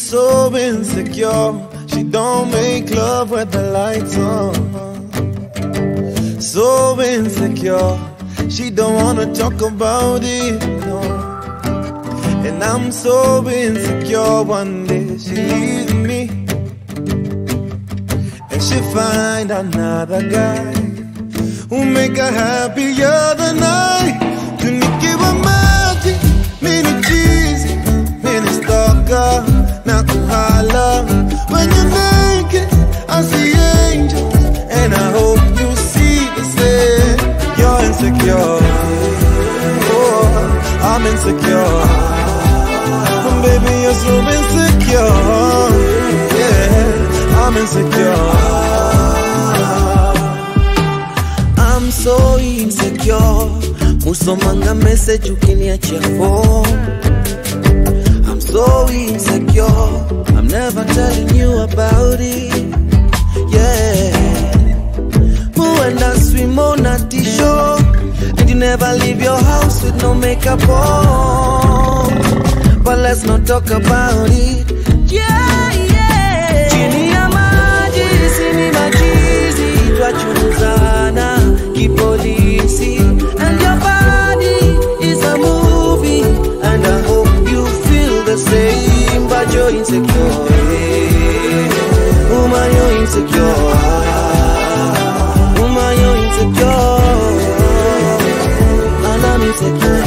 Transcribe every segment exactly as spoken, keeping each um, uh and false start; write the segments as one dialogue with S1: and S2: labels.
S1: so insecure. She don't make love with the lights on. So insecure, she don't wanna talk about it, no. And I'm so insecure, one day she leaves me and she find another guy who make her happier than I. Tunikiwa maji, mini cheesy, mini stalker, na kuhala. When you naked, I see angels, and I hope you see the same. You're insecure, oh, I'm insecure. And baby, you're so insecure, yeah, I'm insecure. I'm so insecure. Musomanga message ukiniachia phone. I'm so insecure. I'm never telling you about it. Yeah. Muenda swim on a t-shirt, and you never leave your house with no makeup on. But let's not talk about it. Yeah, yeah. Chini ya maji, sini majizi, twachunguzana kipolisi. And your body is a movie, and I hope you feel the same. But you're insecure, woman, you're insecure. Woman, you're insecure, and I'm insecure.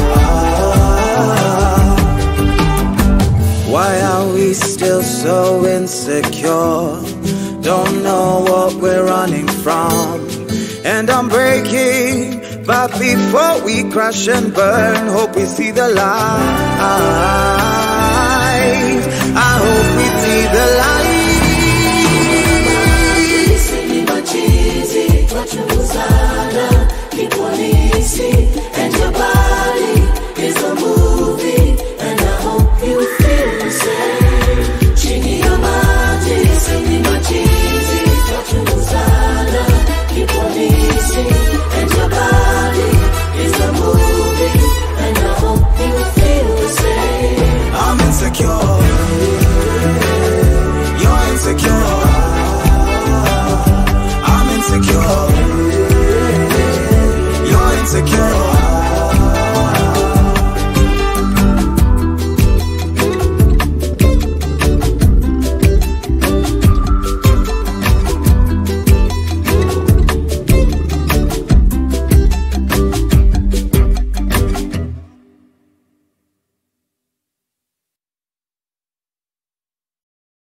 S1: Why are we still so insecure? Don't know what we're running from, and I'm breaking. But before we crash and burn, hope we see the light. I hope we see the